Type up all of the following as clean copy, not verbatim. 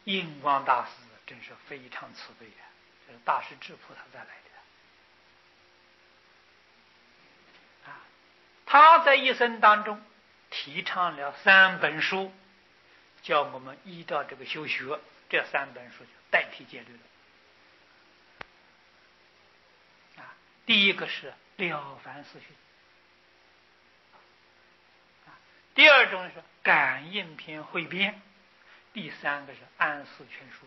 印光大师真是非常慈悲啊，这是大势至菩萨带来的啊。他在一生当中提倡了3本书，叫我们依照这个修学，这3本书就代替戒律了啊。第一个是了凡四训啊，第二种是感应篇汇编，第3个是安世全书。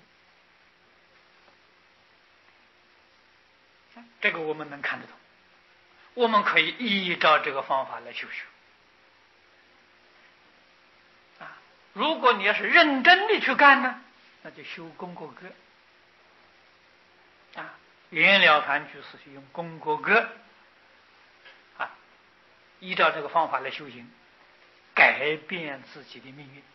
这个我们能看得懂，我们可以依照这个方法来修学啊。如果你要是认真的去干呢，那就修功过歌啊。袁了凡居士是用功过歌啊，依照这个方法来修行，改变自己的命运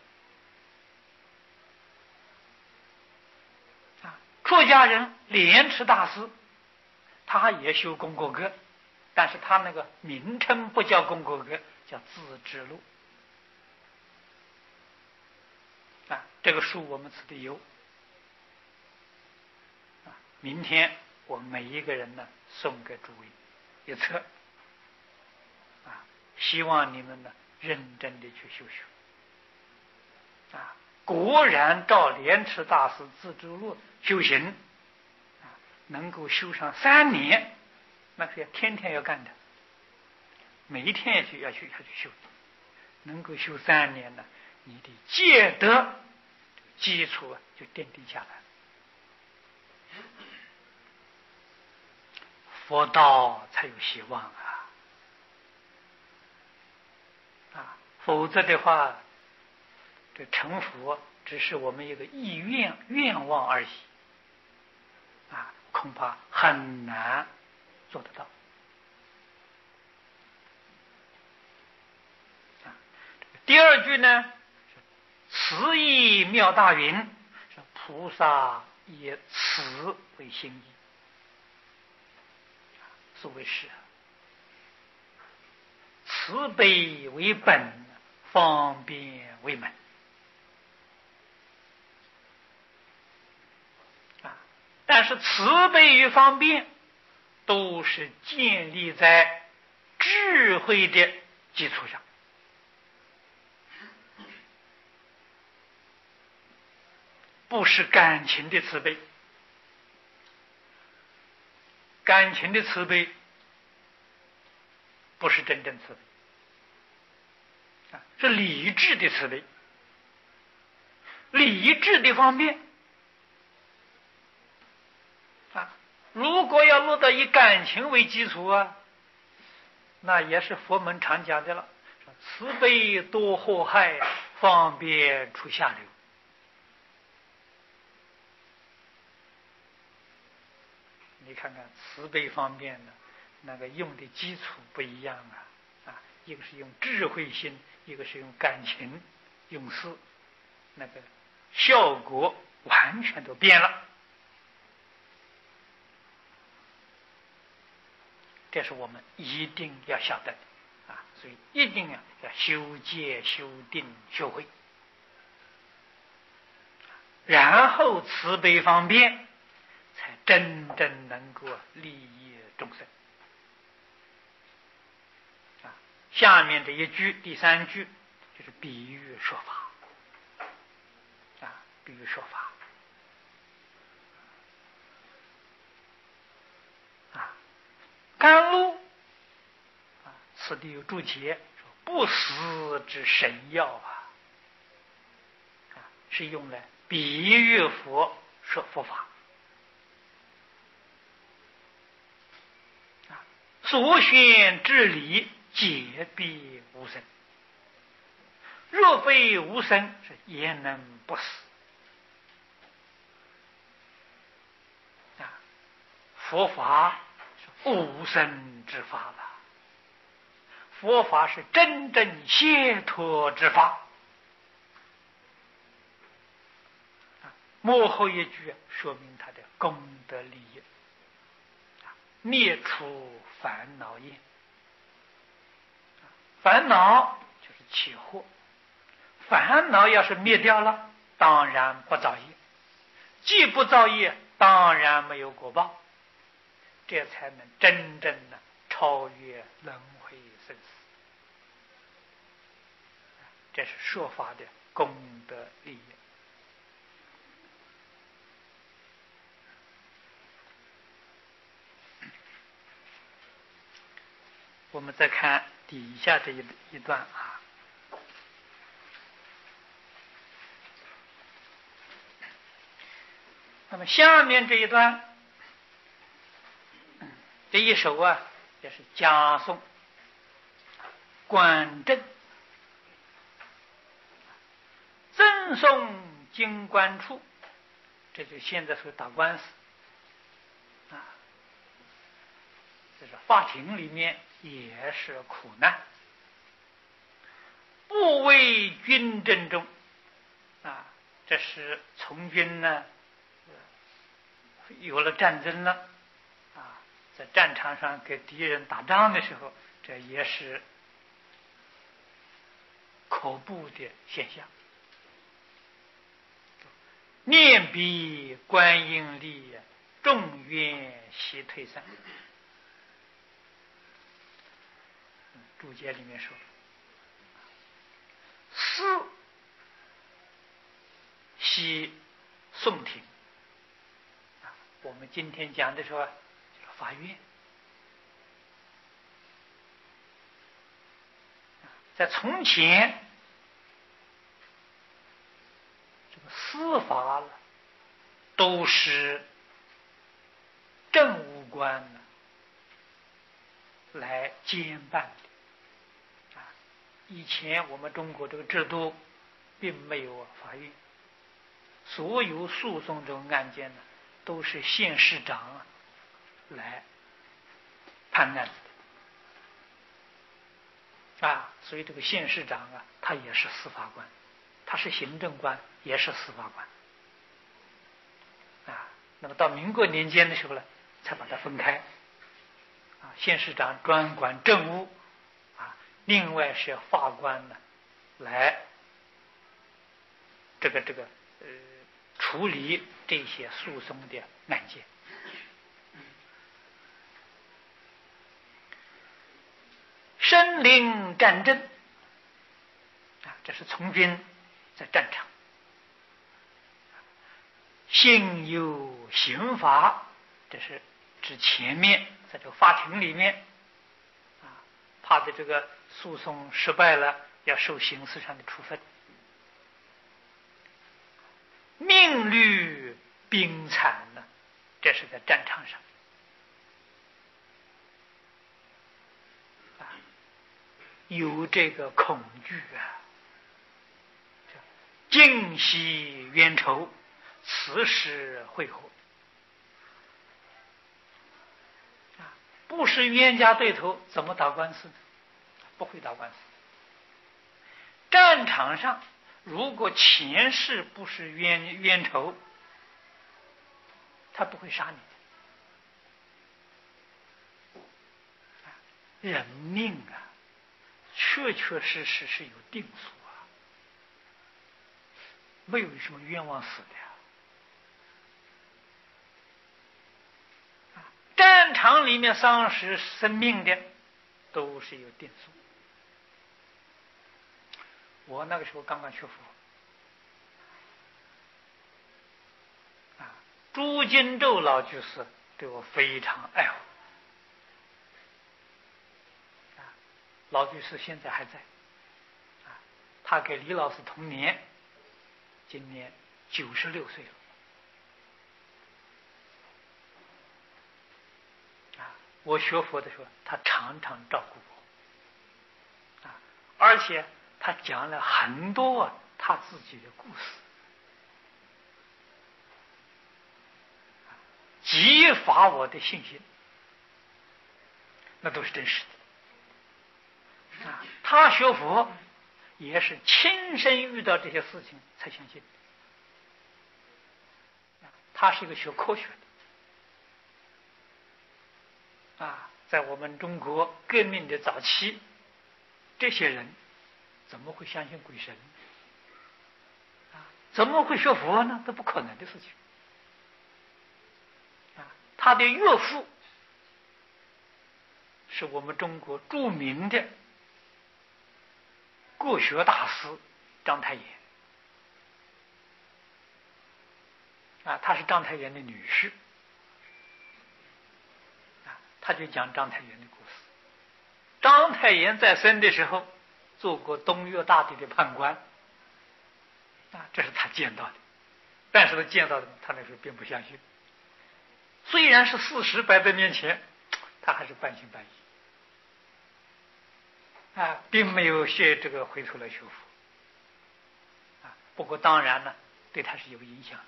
啊。出家人莲池大师他也修功过歌，但是他那个名称不叫功过歌，叫自知录啊。这个书我们此地有啊，明天我每一个人呢送给诸位一册啊，希望你们呢认真的去修学啊。果然照莲池大师自知录修行能够修上3年，那是要天天要干的，每一天要去修，能够修3年呢，你的戒德基础就奠定下来，佛道才有希望啊！否则的话，这成佛只是我们一个意愿望而已啊，恐怕很难做得到啊。第2句呢，慈意妙大云，是菩萨以慈为心意，所谓是慈悲为本，方便为门啊。但是慈悲与方便都是建立在智慧的基础上，不是感情的慈悲。感情的慈悲不是真正慈悲啊，是理智的慈悲，理智的方便啊。如果要落到以感情为基础啊，那也是佛门常讲的了，慈悲多祸害，方便出下流。你看看慈悲方便呢，那个用的基础不一样啊，一个是用智慧心，一个是用感情用事，那个效果完全都变了。这是我们一定要晓得的啊，所以一定要修戒、修定、修慧，然后慈悲方便，才真正能够利益众生啊。下面这一句第3句就是比喻说法啊，比喻说法啊。甘露啊，此地有注解说不死之神药啊，是用来比喻佛说佛法啊。所宣之理，皆必无生。若非无生，是焉能不死啊？佛法是无生之法了，佛法是真正解脱之法。末后一句说明他的功德利益，灭除烦恼业。烦恼就是起惑，烦恼要是灭掉了， 当然不造业；既不造业，当然没有果报。这才能真正的超越轮回生死。这是说法的功德利益。我们再看底下这一段啊。那么下面这一段，这一首啊，也是加颂观正，赠送经官处，这就现在说打官司啊，这是法庭里面也是苦难，不为军争中啊，这是从军呢有了战争了啊，在战场上跟敌人打仗的时候，这也是可怖的现象。念彼观音力，众愿悉退散。注解里面说，思悉宋庭。我们今天讲的时候，就是法院。在从前，这个司法了，都是政务官来监办的。以前我们中国这个制度并没有法院，所有诉讼这种案件呢，都是县市长来判案的所以这个县市长他也是司法官，他是行政官，也是司法官那么到民国年间的时候呢，才把它分开县市长专管政务另外是法官呢来处理这些诉讼的案件。身临战争这是从军在战场，心有刑罚，这是指前面在这个法庭里面怕的这个诉讼失败了，要受刑事上的处分。命虑兵惨呢，这是在战场上有这个恐惧尽息冤仇，此时会合不是冤家对头，怎么打官司呢？不会打官司。战场上如果前世不是冤仇，他不会杀你人命确确实实是有定数没有什么冤枉死的战场里面丧失生命的都是有定数。我那个时候刚刚学佛朱金洲老居士对我非常爱护老居士现在还在他跟李老师同年，今年96岁了我学佛的时候他常常照顾我而且他讲了很多他自己的故事激发我的信心，那都是真实的他学佛也是亲身遇到这些事情才相信他是一个学科学的在我们中国革命的早期，这些人怎么会相信鬼神怎么会学佛呢？这不可能的事情。他的岳父是我们中国著名的国学大师章太炎他是章太炎的女婿他就讲章太炎的故事。章太炎在生的时候做过东岳大帝的判官这是他见到的，但是他见到的他那时候并不相信，虽然是事实摆在面前，他还是半信半疑并没有这个回头来学佛不过当然呢，对他是有影响的。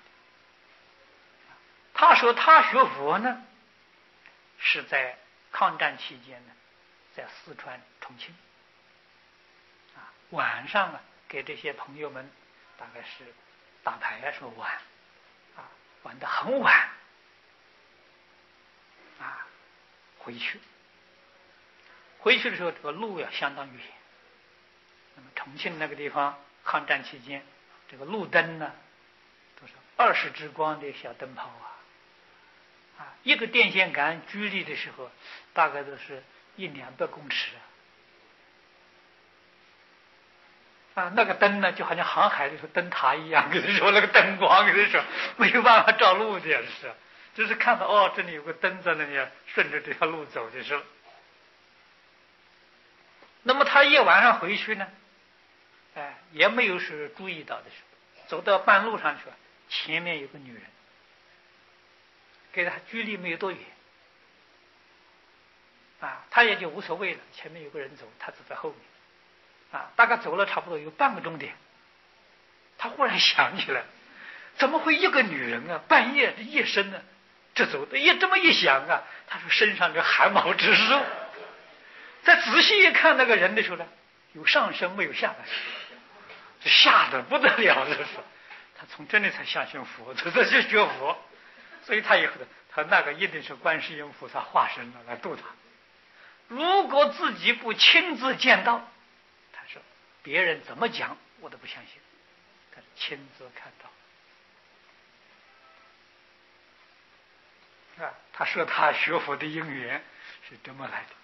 他说他学佛呢，是在抗战期间呢，在四川重庆晚上给这些朋友们大概是打牌说玩玩得很晚回去的时候，这个路相当远。那么重庆那个地方抗战期间，这个路灯呢都是20支光的小灯泡一个电线杆距离的时候大概都是100-200公尺那个灯呢就好像航海的时候灯塔一样，跟你说那个灯光，跟你说没有办法照路的只是看到这里有个灯在那里，顺着这条路走就是了。那么他夜晚上回去呢也没有是注意到的时候，走到半路上去了，前面有个女人跟他距离没有多远他也就无所谓了，前面有个人走，他走在后面大概走了差不多有半个钟点，他忽然想起来，怎么会一个女人半夜夜深呢这走的，这么一想他说身上这汗毛直竖。再仔细一看那个人的时候呢，有上身没有下半身，这吓得不得了。这是他从这里才相信佛，这就学佛。所以他以后他那个一定是观世音菩萨化身了来度他。如果自己不亲自见到，他说别人怎么讲我都不相信，他亲自看到他说他学佛的因缘是这么来的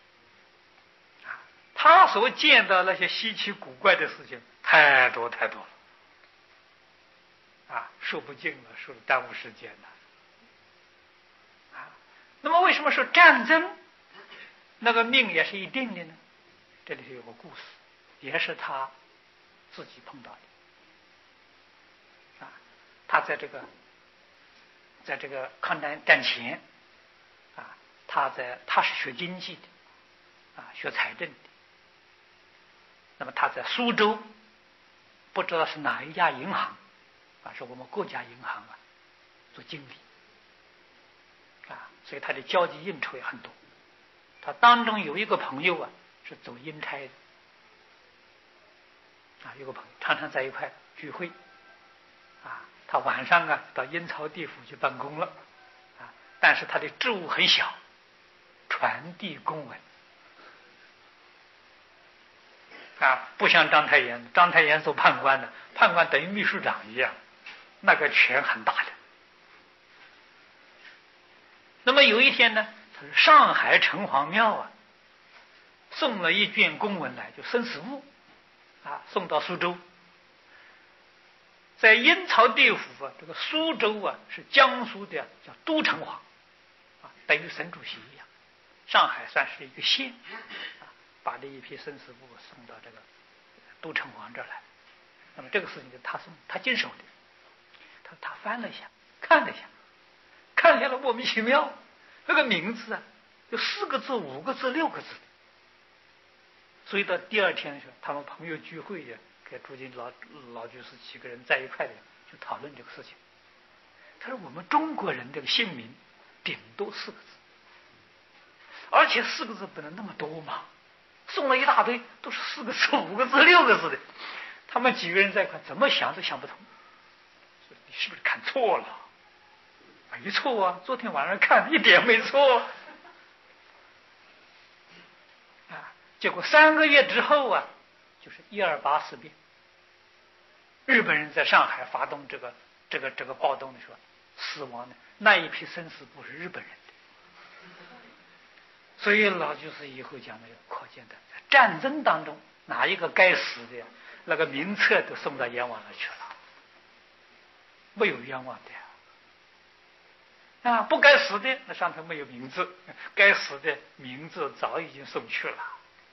他所见到那些稀奇古怪的事情太多太多了说不尽了，说耽误时间了那么为什么说战争那个命也是一定的呢？这里头有个故事，也是他自己碰到的他在这个抗战前他是学经济的学财政的。那么他在苏州不知道是哪一家银行是我们国家银行做经理所以他的交际应酬也很多。他当中有一个朋友是走阴差的有个朋友常常在一块聚会他晚上到阴曹地府去办公了但是他的职务很小，传递公文不像章太炎做判官的，判官等于秘书长一样，那个权很大的。那么有一天呢，他说上海城隍庙送了一卷公文来，就生死簿送到苏州。在阴曹地府这个苏州是江苏的叫都城隍等于省主席一样，上海算是一个县把这一批生死簿送到这个都城隍这儿来。那么这个事情就他经手的。他翻了一下，看了一下，看下来莫名其妙，那个名字有4个字、5个字、6个字的。所以到第二天的时候，他们朋友聚会跟朱金老居士几个人在一块的就讨论这个事情。他说我们中国人这个姓名顶多4个字，而且4个字不能那么多嘛，送了一大堆都是4个字、5个字、6个字的。他们几个人在一块怎么想都想不通，说你是不是看错了？没错昨天晚上看一点没错结果3个月之后就是128事变日本人在上海发动这个暴动的时候，死亡的那一批生死簿是日本人的。所以老居士以后讲的，可见的在战争当中，哪一个该死的，那个名册都送到阎王那去了，没有冤枉的呀。不该死的那上头没有名字，该死的名字早已经送去了。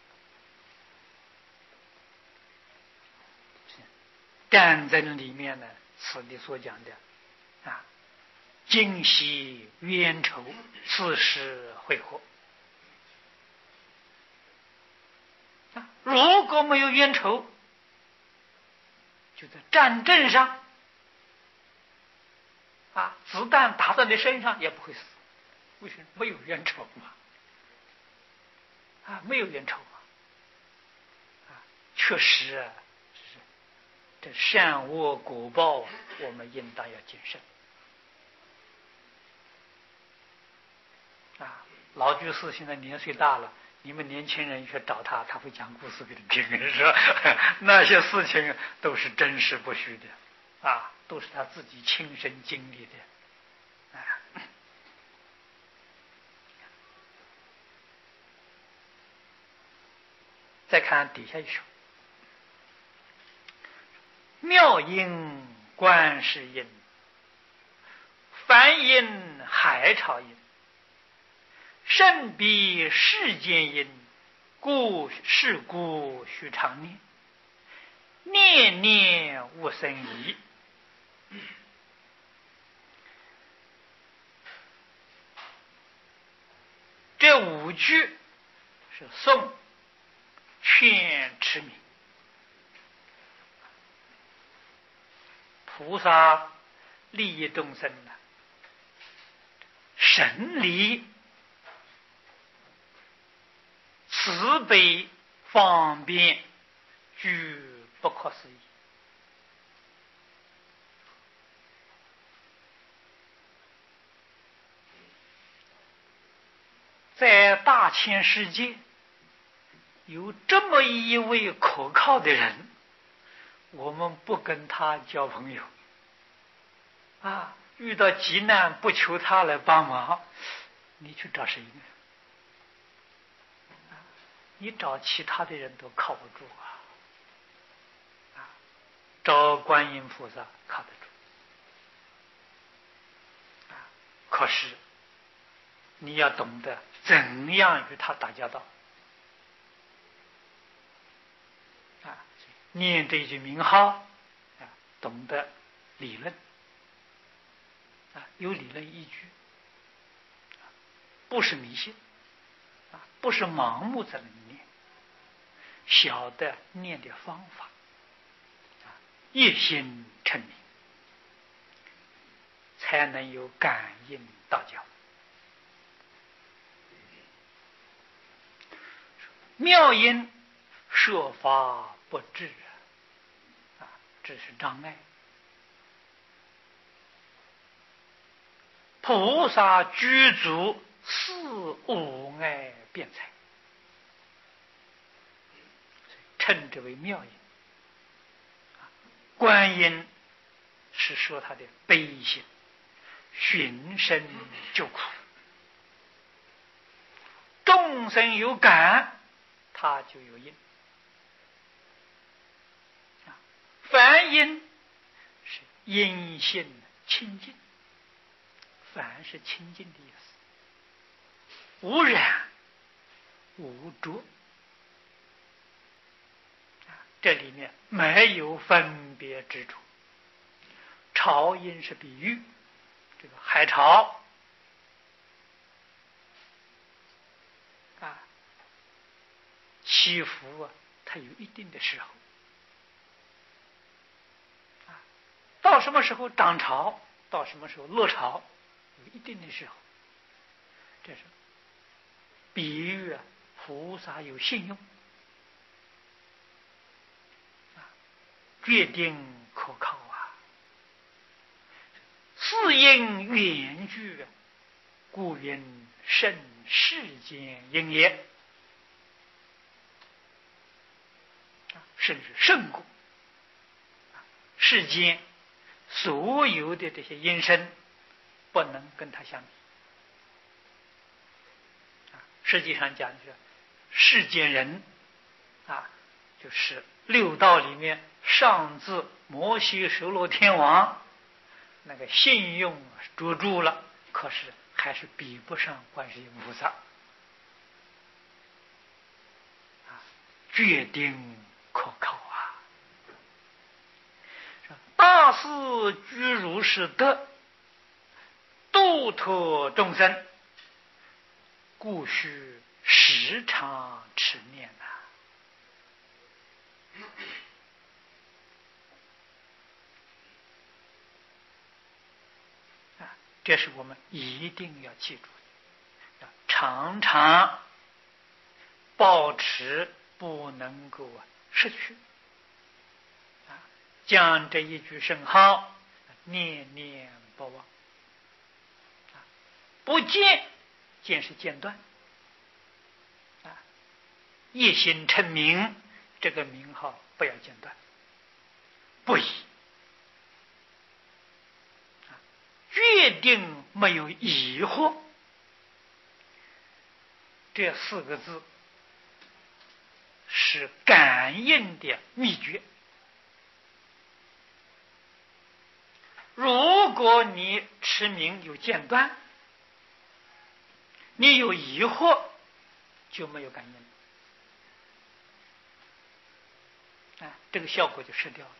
战争里面呢，此地所讲的今夕冤仇，此时会合。如果没有冤仇，就在战阵上子弹打在你身上也不会死。为什么？没有冤仇嘛。没有冤仇嘛。确实这善恶果报我们应当要谨慎。老居士现在年岁大了，你们年轻人去找他，他会讲故事给你听，是吧？那些事情都是真实不虚的，都是他自己亲身经历的。再看底下一首：妙音观世音，梵音海潮音，甚比世间音，故是故须常念，念念无生疑。这五句是颂劝持名。菩萨利益众生的神力慈悲方便，具不可思议。在大千世界有这么一位可靠的人，我们不跟他交朋友遇到急难不求他来帮忙，你去找谁呢？你找其他的人都靠不住找观音菩萨靠得住可是你要懂得怎样与他打交道念这一句名号懂得理论有理论依据不是迷信不是盲目在那里念，晓得念的方法一心称名，才能有感应道交。妙音设法不治这是障碍。菩萨具足四无碍辩才，称之为妙音。观音是说他的悲心，寻声救苦，众生有感，他就有因。梵音是因性清净，梵是清净的意思，无染无浊，这里面没有分别之处。潮音是比喻，这个海潮起伏它有一定的时候到什么时候涨潮，到什么时候落潮，有一定的时候。这是比喻菩萨有信用决定可靠四因缘具故云胜世间因也，甚至胜过世间所有的这些音声不能跟他相比。实际上讲是世间人就是六道里面上至摩西首罗天王，那个信用卓著了，可是还是比不上观世音菩萨。决定可靠啊！大士居如是德，度脱众生，故须时常持念这是我们一定要记住的，要常常保持，不能够失去将这一句圣号念念不忘。不间，间是间断一心称名，这个名号不要间断，不疑决定没有疑惑。这四个字是感应的秘诀。如果你持名有间断，你有疑惑，就没有感应这个效果就失掉了。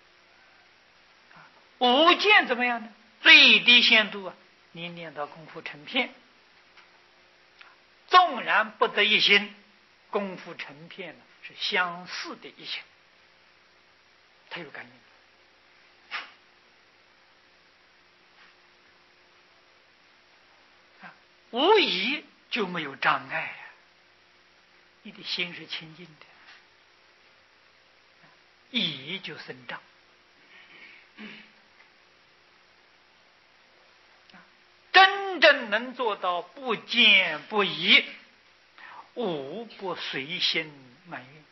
无间怎么样呢？最低限度你念到功夫成片，纵然不得一心，功夫成片是相似的一心，它有感应。无疑就没有障碍你的心是清净的，疑就生障。真正能做到不见不疑，无不随心满愿，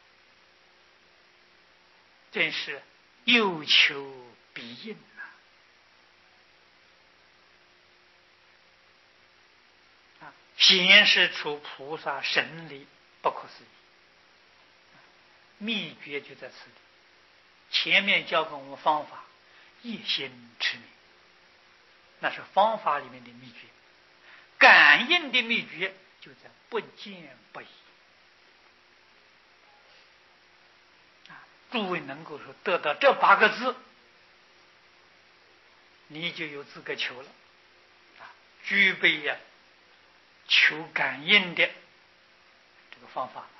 真是有求必应显示出菩萨神力不可思议。秘诀就在此里，前面教给我们方法，一心持名，那是方法里面的秘诀。感应的秘诀就在不见不疑诸位能够说得到这8个字，你就有资格求了具备求感应的这个方法。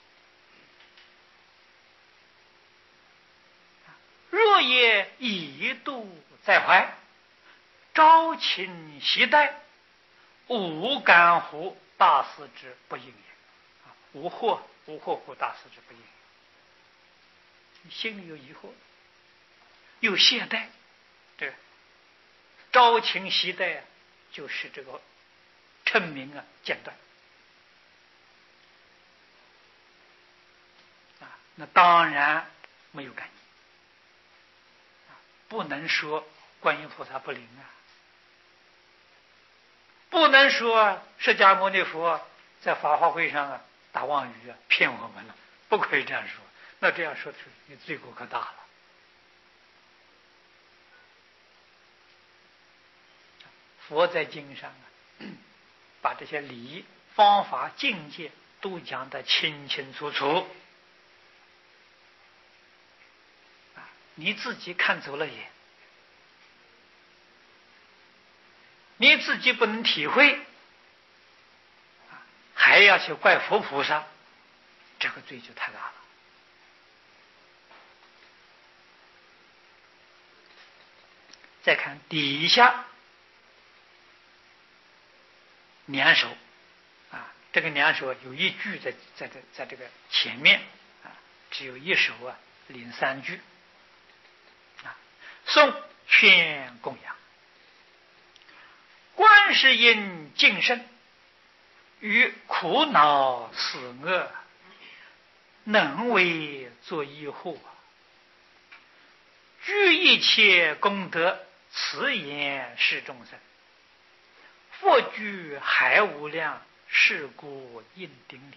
若也一度在怀，朝勤夕待，无感乎大师之不应也。无惑乎大师之不应也。你心里有疑惑，有懈怠，这个朝勤夕待就是这个称名间断那当然没有感应不能说观音菩萨不灵不能说释迦牟尼佛在法华会上打妄语骗我们了，不可以这样说。那这样说出你罪过可大了。佛在经上把这些理方法境界都讲得清清楚楚你自己看走了眼，你自己不能体会还要去怪佛菩萨，这个罪就太大了。再看底下两首这个两首有一句在这个前面只有一首领3句诵劝供养，观世音净身于苦恼死恶，能为作医护具一切功德，慈言是众生。佛具海无量，是故应顶礼。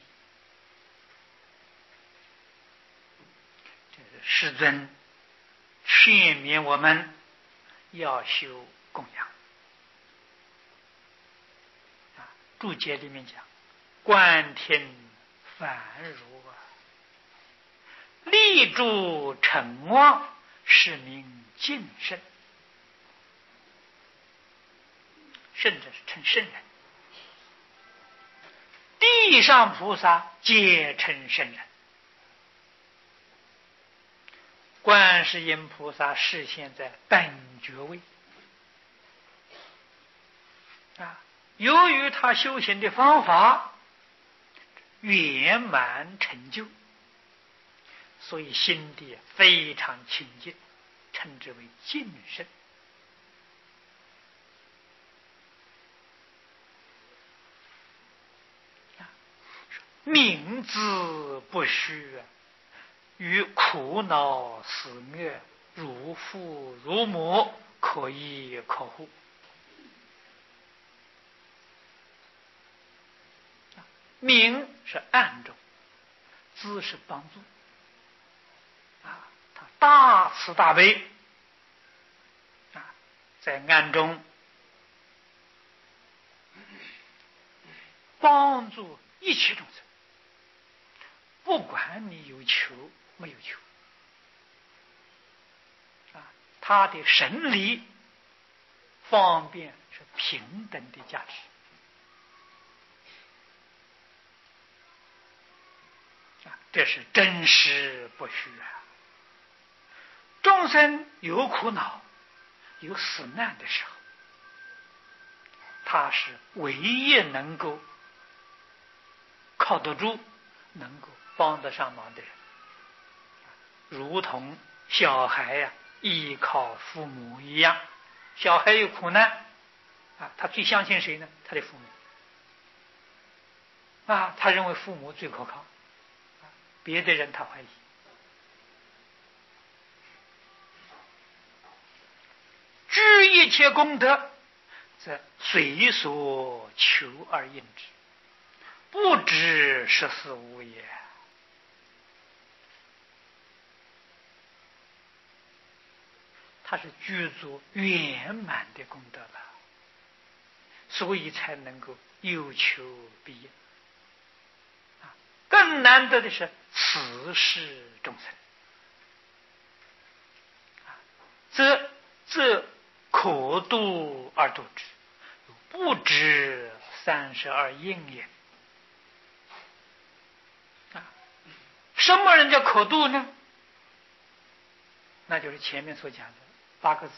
这是世尊劝勉我们要修供养。注解里面讲，观听凡如立住成妄，是名净圣。圣者是称圣人，地上菩萨皆称圣人。观世音菩萨示现在本觉位由于他修行的方法圆满成就，所以心地非常清净，称之为净圣。名字不虚，与苦恼死虐，如父如母，可依可护。名是暗中，资是帮助他大慈大悲在暗中帮助一切众生，不管你有求没有求他的神力方便是平等的价值。这是真实不虚众生有苦恼有死难的时候，他是唯一能够靠得住能够帮得上忙的人，如同小孩依靠父母一样。小孩有苦难他最相信谁呢？他的父母他认为父母最可靠，别的人他怀疑。具一切功德，则随所求而应之，不知实是无也。他是具足圆满的功德了，所以才能够有求必应。更难得的是慈视众生，则可度而度之，不知32应也。什么人叫可度呢？那就是前面所讲的8个字：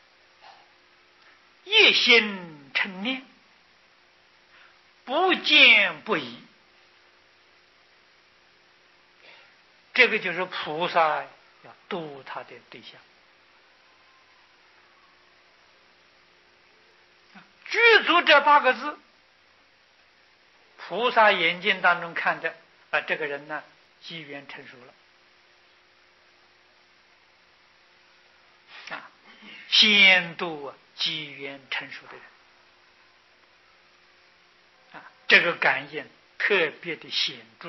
一心称念，不见不疑。这个就是菩萨要度他的对象。具足这8个字，菩萨眼睛当中看的这个人呢，机缘成熟了先度机缘成熟的人这个感应特别的显著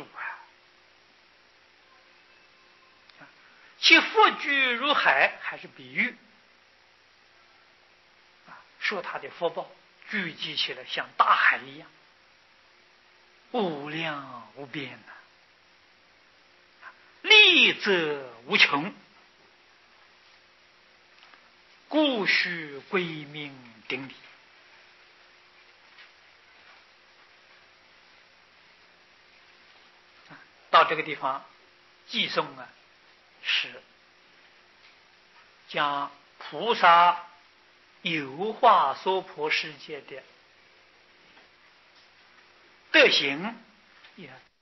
其佛具如海，还是比喻说他的福报聚集起来像大海一样，无量无边利则无穷，故须归命顶礼。到这个地方，寄颂是将菩萨有化娑婆世界的德行也